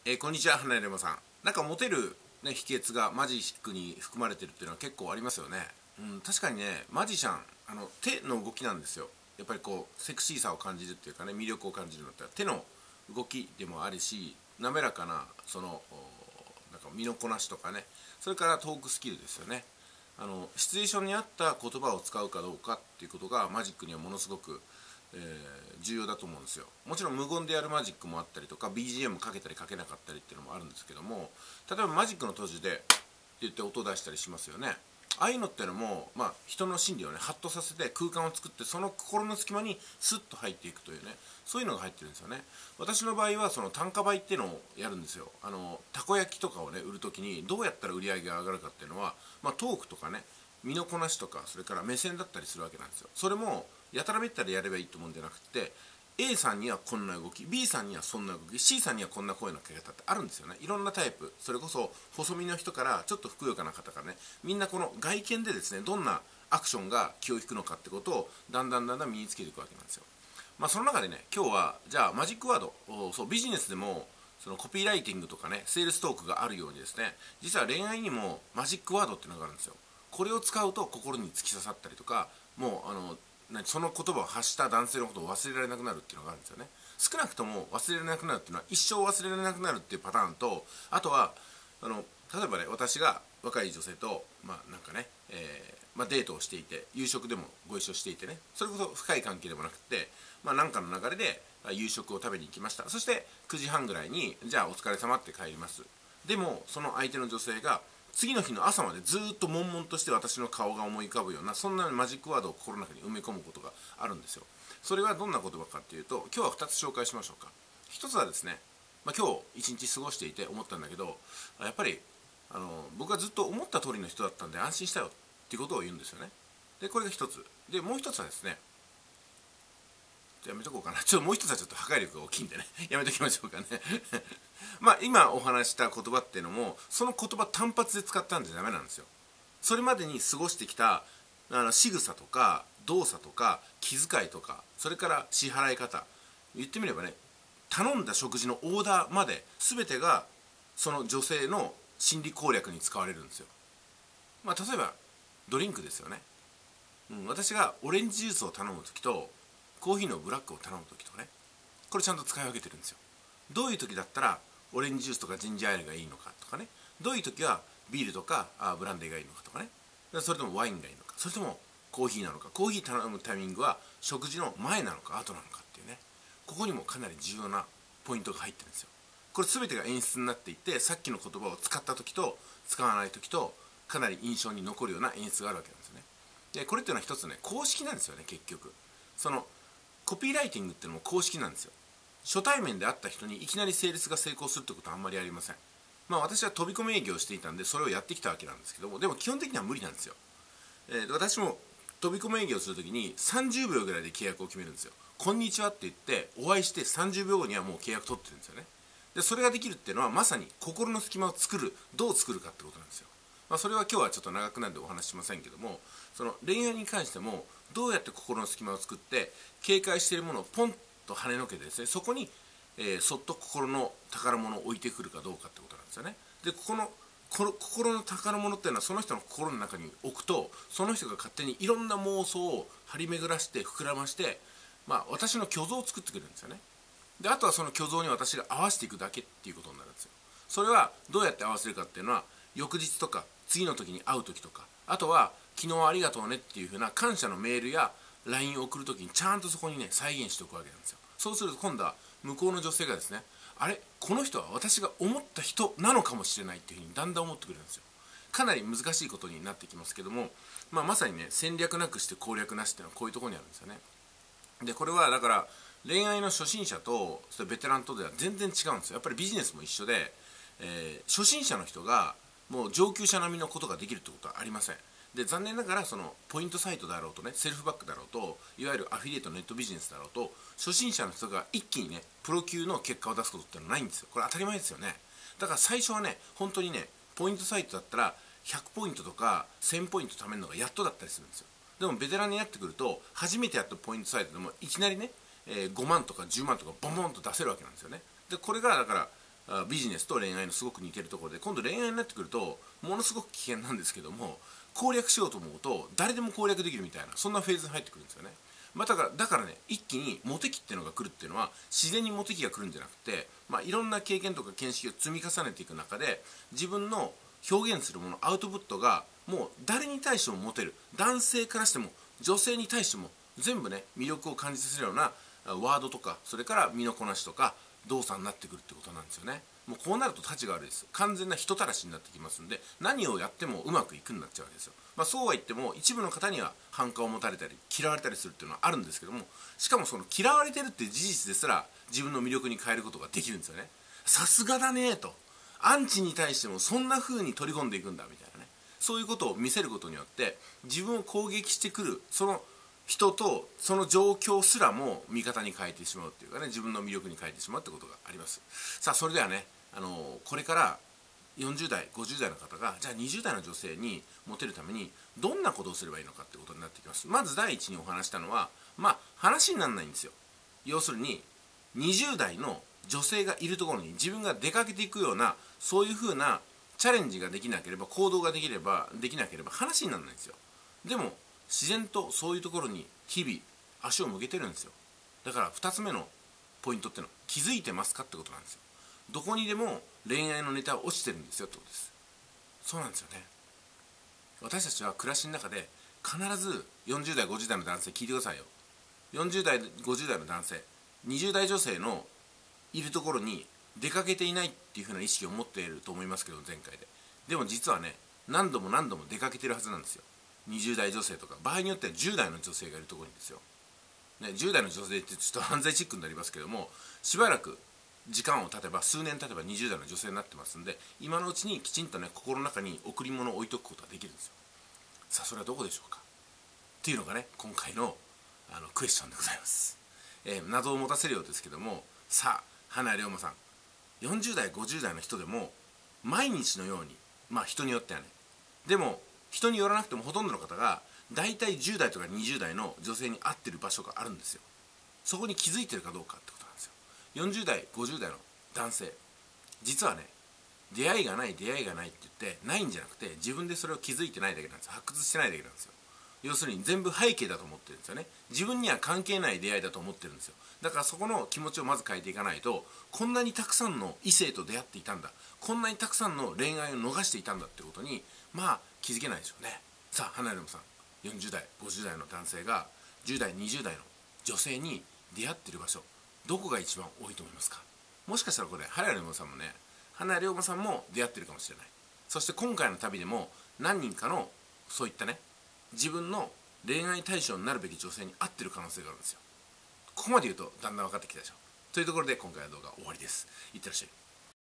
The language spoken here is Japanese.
こんにちは、花山さん。なんかモテる、ね、秘訣がマジックに含まれてるっていうのは結構ありますよね。確かにね、マジシャン、手の動きなんですよ。やっぱりこうセクシーさを感じるっていうかね、魅力を感じるのって手の動きでもあるし、滑らかななんか身のこなしとかね、それからトークスキルですよね。シチュエーションに合った言葉を使うかどうかっていうことがマジックにはものすごく重要だと思うんですよ。もちろん無言でやるマジックもあったりとか BGM かけたりかけなかったりっていうのもあるんですけども、例えばマジックの途中でって言って音を出したりしますよね。ああいうのってのも、人の心理をねハッとさせて空間を作って、その心の隙間にスッと入っていくというね、そういうのが入ってるんですよね。私の場合はその単価売っていうのをやるんですよ。たこ焼きとかをね売るときにどうやったら売り上げが上がるかっていうのは、トークとかね、身のこなしとか、それから目線だったりするわけなんですよ。それもやたらめったらやればいいってもんじゃなくて、 A さんにはこんな動き、 B さんにはそんな動き、 C さんにはこんな声のかけ方ってあるんですよね。いろんなタイプ、それこそ細身の人からちょっとふくよかな方からね、みんなこの外見でですね、どんなアクションが気を引くのかってことをだんだん身につけていくわけなんですよ。その中でね、今日はじゃあマジックワード、そうビジネスでもそのコピーライティングとかね、セールストークがあるようにですね、実は恋愛にもマジックワードっていうのがあるんですよ。これを使うと心に突き刺さったりとか、もうその言葉を発した男性のことを忘れられなくなるっていうのがあるんですよね。少なくとも忘れられなくなるっていうのは、一生忘れられなくなるっていうパターンと、あとは例えばね、私が若い女性となんかね、デートをしていて、夕食でもご一緒していてね、それこそ深い関係でもなくて、何かの流れで夕食を食べに行きました。そして9時半ぐらいにじゃあお疲れ様って帰ります。でもその相手の女性が次の日の朝までずっと悶々として私の顔が思い浮かぶような、そんなマジックワードを心の中に埋め込むことがあるんですよ。それはどんな言葉かっていうと、今日は2つ紹介しましょうか。1つはですね、今日一日過ごしていて思ったんだけど、やっぱり僕はずっと思った通りの人だったんで安心したよっていうことを言うんですよね。でこれが1つで、もう1つはですね、やめとこうかな。もう一つはちょっと破壊力が大きいんでねやめときましょうかね今お話した言葉っていうのも、その言葉単発で使ったんじゃダメなんですよ。それまでに過ごしてきた仕草とか動作とか気遣いとか、それから支払い方、言ってみればね、頼んだ食事のオーダーまで全てがその女性の心理攻略に使われるんですよ。例えばドリンクですよね。私がオレンジジュースを頼む時とコーヒーのブラックを頼む時とかね、これちゃんと使い分けてるんですよ。どういう時だったらオレンジジュースとかジンジャーエールがいいのかとかね、どういう時はビールとかブランデーがいいのかとかね、それともワインがいいのか、それともコーヒーなのか、コーヒー頼むタイミングは食事の前なのか後なのかっていうね、ここにもかなり重要なポイントが入ってるんですよ。これ全てが演出になっていて、さっきの言葉を使った時と使わない時とかなり印象に残るような演出があるわけなんですよね。でこれっていうのは一つね、公式なんですよね。結局そのコピーライティングっていうのも公式なんですよ。初対面で会った人にいきなりセールスが成功するってことはあんまりありません。私は飛び込み営業をしていたんでそれをやってきたわけなんですけども、でも基本的には無理なんですよ。私も飛び込み営業をするときに30秒ぐらいで契約を決めるんですよ。こんにちはって言ってお会いして30秒後にはもう契約取ってるんですよね。でそれができるっていうのはまさに心の隙間を作る、どう作るかってことなんですよ。それは今日はちょっと長くなるんでお話ししませんけども、その恋愛に関してもどうやって心の隙間を作って警戒しているものをポンと跳ねのけてですね、そこに、そっと心の宝物を置いてくるかどうかってことなんですよね。でこの心の宝物っていうのはその人の心の中に置くと、その人が勝手にいろんな妄想を張り巡らして膨らまして、私の虚像を作ってくれるんですよね。であとはその虚像に私が合わせていくだけっていうことになるんですよ。それはどうやって合わせるかっていうのは、翌日とか次の時に会う時とか、あとは昨日ありがとうねっていう風な感謝のメールや LINE を送る時にちゃんとそこにね再現しておくわけなんですよ。そうすると今度は向こうの女性がですね、あれこの人は私が思った人なのかもしれないっていう風にだんだん思ってくれるんですよ。かなり難しいことになってきますけども、まさにね、戦略なくして攻略なしっていうのはこういうところにあるんですよね。でこれはだから恋愛の初心者とそれベテランとでは全然違うんですよ。やっぱりビジネスも一緒で、初心者の人がもう上級者並みのことができるってことはありません。で残念ながらそのポイントサイトだろうとね、セルフバックだろうと、いわゆるアフィリエイトネットビジネスだろうと、初心者の人が一気にねプロ級の結果を出すことってのはないんですよ。これ当たり前ですよね。だから最初はね、本当にね、ポイントサイトだったら100ポイントとか1000ポイント貯めるのがやっとだったりするんですよ。でもベテランになってくると、初めてやったポイントサイトでもいきなりね、5万とか10万とかボンボンと出せるわけなんですよね。でこれがだからビジネスと恋愛のすごく似てるところで、今度恋愛になってくるとものすごく危険なんですけども、攻略しようと思うと誰でも攻略できるみたいな、そんなフェーズに入ってくるんですよね。だからね、一気にモテ期っていうのが来るっていうのは自然にモテ期が来るんじゃなくて、いろんな経験とか見識を積み重ねていく中で、自分の表現するもの、アウトプットがもう誰に対してもモテる、男性からしても女性に対しても全部ね魅力を感じさせるようなワードとか、それから身のこなしとか動作になってくるってことなんですよね。もうこうなるとたちが悪いです。完全な人たらしになってきますんで、何をやってもうまくいくになっちゃうわけですよ。そうは言っても一部の方には反感を持たれたり嫌われたりするっていうのはあるんですけども、しかもその嫌われてるっていう事実ですら自分の魅力に変えることができるんですよね。さすがだねと、アンチに対してもそんな風に取り込んでいくんだみたいなね、そういうことを見せることによって自分を攻撃してくるその人とその状況すらも味方に変えてしまうっていうかね、自分の魅力に変えてしまうってことがあります。さあそれではね、これから40代50代の方がじゃあ20代の女性にモテるためにどんなことをすればいいのかってことになってきます。まず第一にお話したのは、話にならないんですよ。要するに20代の女性がいるところに自分が出かけていくような、そういう風なチャレンジができなければ、行動ができなければ話にならないんですよ。でも自然とそういうところに日々足を向けてるんですよ。だから2つ目のポイントってのは、気づいてますかってことなんですよ。どこにでも恋愛のネタは落ちてるんですよってことです。そうなんですよね。私たちは暮らしの中で必ず40代50代の男性聞いてくださいよ。40代50代の男性、20代女性のいるところに出かけていないっていう風な意識を持っていると思いますけど、前回で。でも実はね、何度も何度も出かけてるはずなんですよ。20代女性とか、場合によっては10代の女性がいるところにですよ、ね、10代の女性ってちょっと犯罪チックになりますけども、しばらく時間を経てば、数年経てば20代の女性になってますんで、今のうちにきちんとね、心の中に贈り物を置いとくことができるんですよ。さあそれはどこでしょうかっていうのがね、今回のクエスチョンでございます。謎を持たせるようですけども、さあ花龍馬さん、40代50代の人でも毎日のように、人によってはね、でも人によらなくてもほとんどの方が大体10代とか20代の女性に合ってる場所があるんですよ。そこに気づいてるかどうかってことなんですよ。40代50代の男性、実はね、出会いがないって言ってないんじゃなくて、自分でそれを気づいてないだけなんですよ。発掘してないだけなんですよ。要するに全部背景だと思ってるんですよね。自分には関係ない出会いだと思ってるんですよ。だからそこの気持ちをまず変えていかないと、こんなにたくさんの異性と出会っていたんだ、こんなにたくさんの恋愛を逃していたんだってことに気づけないですよね。さあ花嫁さん、40代50代の男性が10代20代の女性に出会ってる場所、どこが一番多いと思いますか？もしかしたらこれ花嫁さんもね、花龍馬さんも出会ってるかもしれない。そして今回の旅でも何人かのそういったね、自分の恋愛対象になるべき女性に合ってる可能性があるんですよ。ここまで言うとだんだん分かってきたでしょ。というところで今回の動画は終わりです。いってらっしゃい。